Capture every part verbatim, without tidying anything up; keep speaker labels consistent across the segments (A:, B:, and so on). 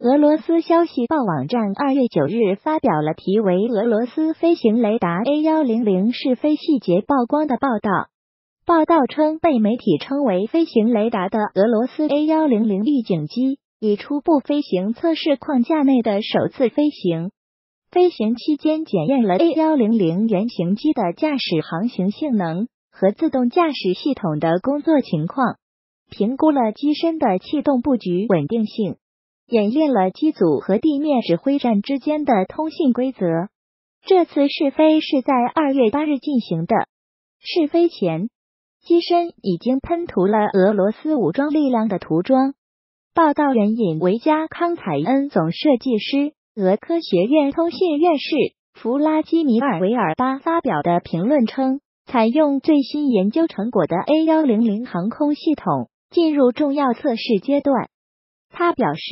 A: 俄罗斯消息报网站二月九日发表了题为《俄罗斯飞行雷达 A 一零零 试飞细节曝光》的报道。报道称，被媒体称为飞行雷达的俄罗斯 A 一零零 预警机以初步飞行测试框架内的首次飞行。飞行期间检验了 A 一零零 原型机的驾驶航行性能和自动驾驶系统的工作情况，评估了机身的气动布局稳定性，演练了机组和地面指挥站之间的通信规则。这次试飞是在二月八日进行的。试飞前，机身已经喷涂了俄罗斯武装力量的涂装。报道援引维加康采恩总设计师、俄科学院通信院士弗拉基米尔维尔巴发表的评论称，采用最新研究成果的 A 一零零 航空系统进入重要测试阶段。他表示，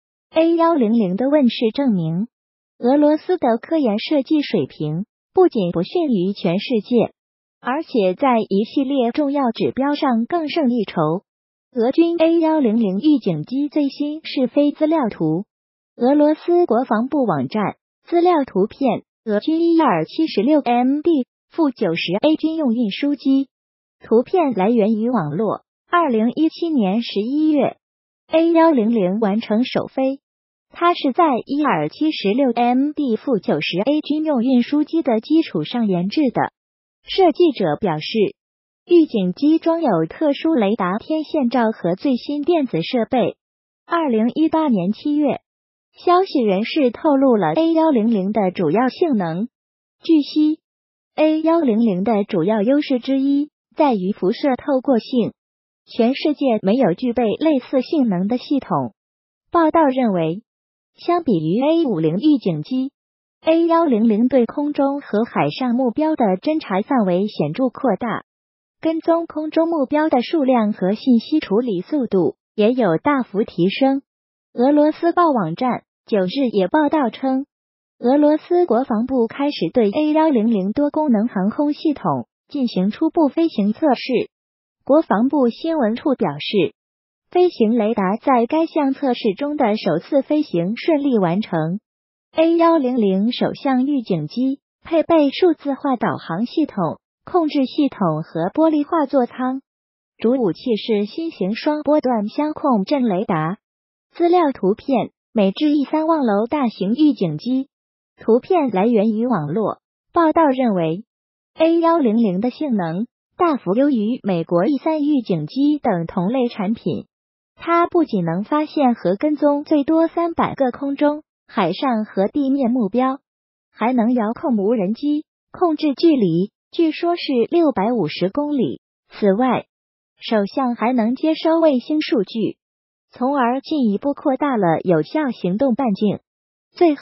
A: A 一零零 的问世证明，俄罗斯的科研设计水平不仅不逊于全世界，而且在一系列重要指标上更胜一筹。俄军 A 一零零 预警机最新试飞资料图，俄罗斯国防部网站资料图片，俄军 伊尔七十六 M D 九十 A 军用运输机，图片来源于网络。二零一七年十一月 A 一零零 完成首飞，它是在伊尔七十六 M D 九十 A 军用运输机的基础上研制的。设计者表示，预警机装有特殊雷达天线罩和最新电子设备。二零一八年七月，消息人士透露了 A 一零零 的主要性能。据悉， A 一零零 的主要优势之一在于辐射透过性，全世界没有具备类似性能的系统。报道认为，相比于 A 五十 预警机， A 一零零 对空中和海上目标的侦察范围显著扩大，跟踪空中目标的数量和信息处理速度也有大幅提升。俄罗斯报网站九日也报道称，俄罗斯国防部开始对 A 一零零 多功能航空系统进行初步飞行测试。国防部新闻处表示，飞行雷达在该项测试中的首次飞行顺利完成。A 一零零 首项预警机配备数字化导航系统、控制系统和玻璃化座舱，主武器是新型双波段相控阵雷达。资料图片，美制 E 三 望楼大型预警机，图片来源于网络。报道认为， A 一零零 的性能大幅优于美国 E 三 预警机等同类产品。它不仅能发现和跟踪最多三百个空中、海上和地面目标，还能遥控无人机，控制距离据说是六百五十公里。此外，首项还能接收卫星数据，从而进一步扩大了有效行动半径。最后，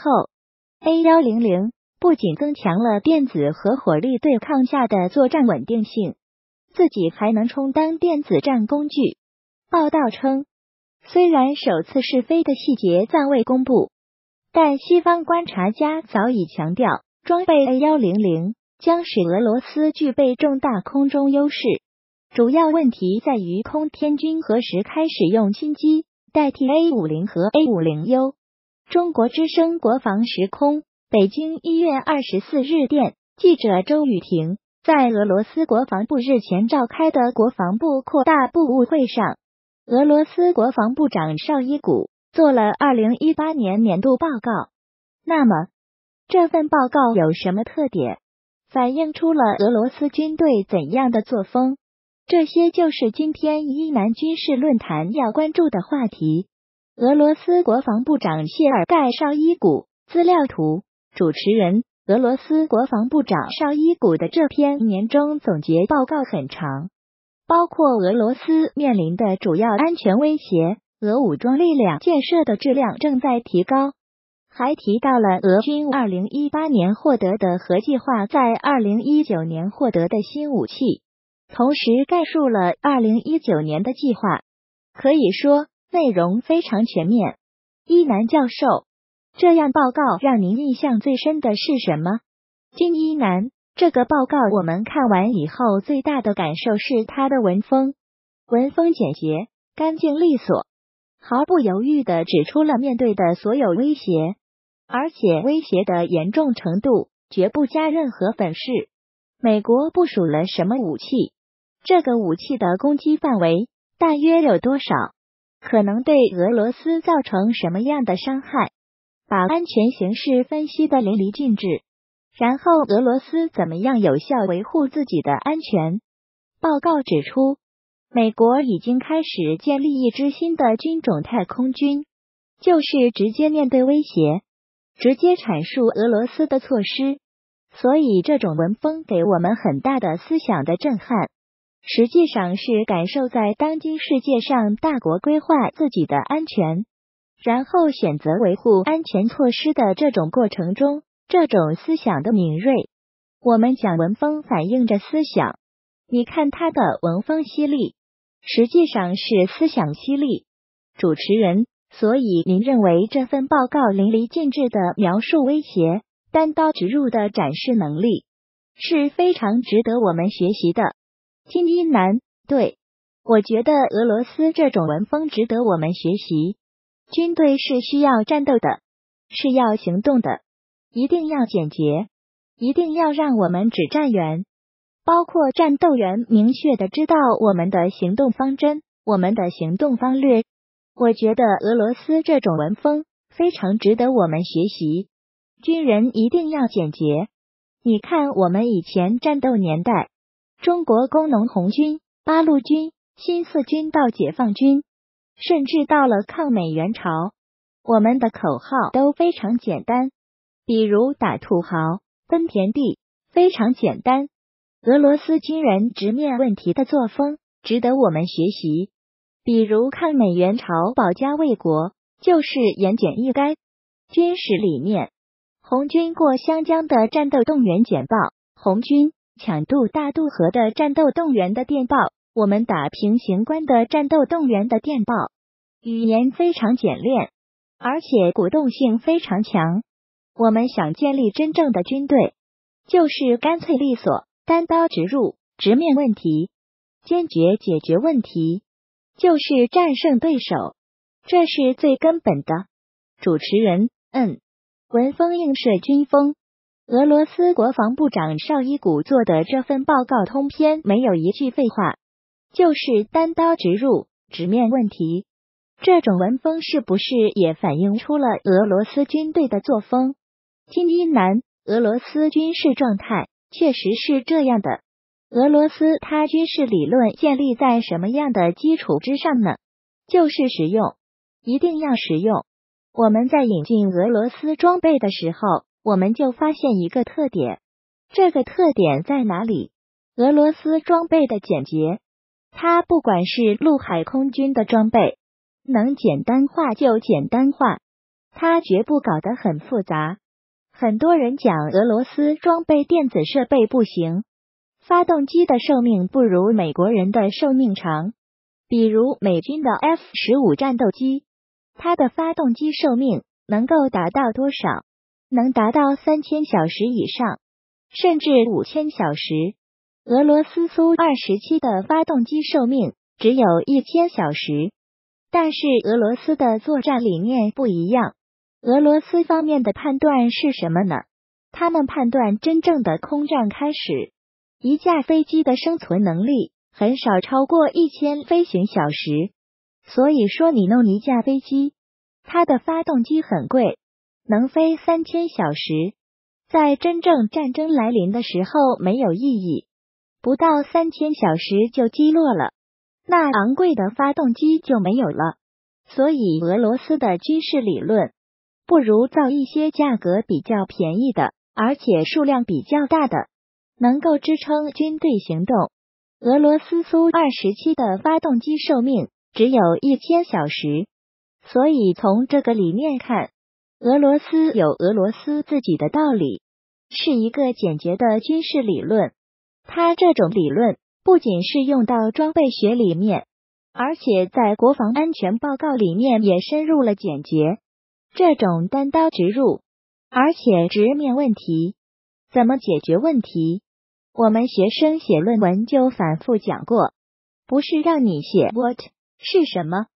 A: A 一零零 不仅增强了电子和火力对抗下的作战稳定性，自己还能充当电子战工具。报道称，虽然首次试飞的细节暂未公布，但西方观察家早已强调，装备 A 一零零 将使俄罗斯具备重大空中优势。主要问题在于空天军何时开始用轻机代替 A 五十 和 A 五十 U。 中国之声国防时空，北京一月二十四日电，记者周雨婷在俄罗斯国防部日前召开的国防部扩大部务会上，俄罗斯国防部长绍伊古做了二零一八年年度报告。那么，这份报告有什么特点？反映出了俄罗斯军队怎样的作风？这些就是今天伊南军事论坛要关注的话题。俄罗斯国防部长谢尔盖·绍伊古，资料图，主持人。俄罗斯国防部长绍伊古的这篇年终总结报告很长，包括俄罗斯面临的主要安全威胁，俄武装力量建设的质量正在提高，还提到了俄军二零一八年获得的核计划在二零一九年获得的新武器，同时概述了二零一九年的计划。可以说，内容非常全面。伊南教授，这样报告让您印象最深的是什么？经伊南，这个报告我们看完以后最大的感受是它的文风，文风简洁、干净利索， 毫不犹豫地指出了面对的所有威胁，而且威胁的严重程度绝不加任何粉饰。美国部署了什么武器？这个武器的攻击范围大约有多少？可能对俄罗斯造成什么样的伤害？把安全形势分析得淋漓尽致，然后俄罗斯怎么样有效维护自己的安全？报告指出，美国已经开始建立一支新的军种太空军，就是直接面对威胁，直接阐述俄罗斯的措施。所以这种文风给我们很大的思想的震撼，实际上是感受在当今世界上大国规划自己的安全，然后选择维护安全措施的这种过程中，这种思想的敏锐。我们讲文风反映着思想，你看他的文风犀利，实际上是思想犀利。主持人，所以您认为这份报告淋漓尽致的描述威胁，单刀直入的展示能力，是非常值得我们学习的。金一南，对，我觉得俄罗斯这种文风值得我们学习。军队是需要战斗的，是要行动的，一定要简洁，一定要让我们指战员，包括战斗员明确的知道我们的行动方针，我们的行动方略。我觉得俄罗斯这种文风非常值得我们学习。军人一定要简洁。你看我们以前战斗年代，中国工农红军、八路军、新四军到解放军，甚至到了抗美援朝，我们的口号都非常简单，比如打土豪、分田地，非常简单。俄罗斯军人直面问题的作风值得我们学习，比如抗美援朝保家卫国，就是言简意赅。军事理念，红军过湘江的战斗动员简报，红军抢渡大渡河的战斗动员的电报，我们打平型关的战斗动员的电报，语言非常简练，而且鼓动性非常强。我们想建立真正的军队，就是干脆利索，单刀直入，直面问题，坚决解决问题，就是战胜对手，这是最根本的。主持人，嗯，文风映射军风。俄罗斯国防部长绍伊古做的这份报告通篇没有一句废话，就是单刀直入，直面问题。这种文风是不是也反映出了俄罗斯军队的作风？金一南，俄罗斯军事状态确实是这样的。俄罗斯它军事理论建立在什么样的基础之上呢？就是实用，一定要实用。我们在引进俄罗斯装备的时候，我们就发现一个特点，这个特点在哪里？俄罗斯装备的简洁，它不管是陆海空军的装备，能简单化就简单化，它绝不搞得很复杂。很多人讲俄罗斯装备电子设备不行，发动机的寿命不如美国人的寿命长。比如美军的 F 十五 战斗机，它的发动机寿命能够达到多少？能达到三千小时以上，甚至五千小时。俄罗斯苏二十七的发动机寿命只有一千小时。但是俄罗斯的作战理念不一样。俄罗斯方面的判断是什么呢？他们判断真正的空战开始，一架飞机的生存能力很少超过一千飞行小时。所以说你弄一架飞机，它的发动机很贵，能飞三千小时，在真正战争来临的时候没有意义，不到三千小时就击落了，那昂贵的发动机就没有了。所以俄罗斯的军事理论，不如造一些价格比较便宜的，而且数量比较大的，能够支撑军队行动。俄罗斯苏二十七的发动机寿命只有一千小时，所以从这个理念看，俄罗斯有俄罗斯自己的道理，是一个简洁的军事理论。它这种理论不仅是用到装备学里面，而且在国防安全报告里面也深入了简洁。这种单刀直入，而且直面问题，怎么解决问题？我们学生写论文就反复讲过，不是让你写 what 是什么，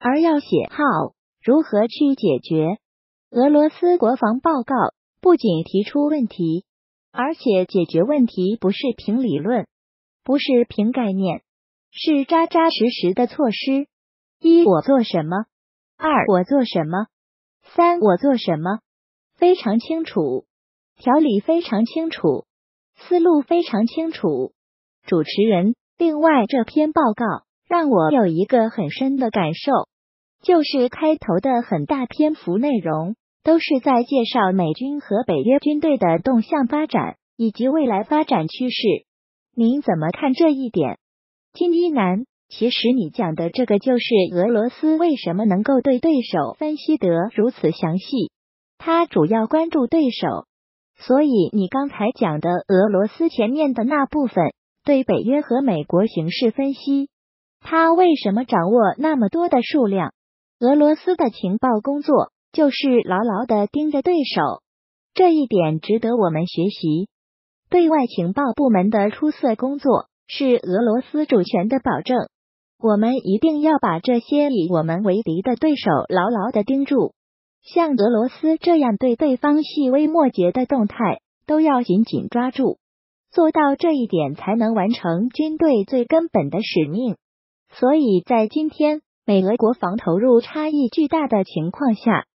A: 而要写好如何去解决。俄罗斯国防报告不仅提出问题，而且解决问题不是凭理论，不是凭概念，是扎扎实实的措施。一，我做什么？二，我做什么？三，我做什么？非常清楚，条理非常清楚，思路非常清楚。主持人，另外这篇报告让我有一个很深的感受，就是开头的很大篇幅内容都是在介绍美军和北约军队的动向发展以及未来发展趋势。您怎么看这一点？金一南，其实你讲的这个就是俄罗斯为什么能够对对手分析得如此详细，他主要关注对手。所以你刚才讲的俄罗斯前面的那部分对北约和美国形势分析，他为什么掌握那么多的数量？俄罗斯的情报工作就是牢牢地盯着对手，这一点值得我们学习。对外情报部门的出色工作是俄罗斯主权的保证，我们一定要把这些以我们为敌的对手牢牢地盯住。像俄罗斯这样对对方细微末节的动态都要紧紧抓住，做到这一点才能完成军队最根本的使命。所以在今天美俄国防投入差异巨大的情况下，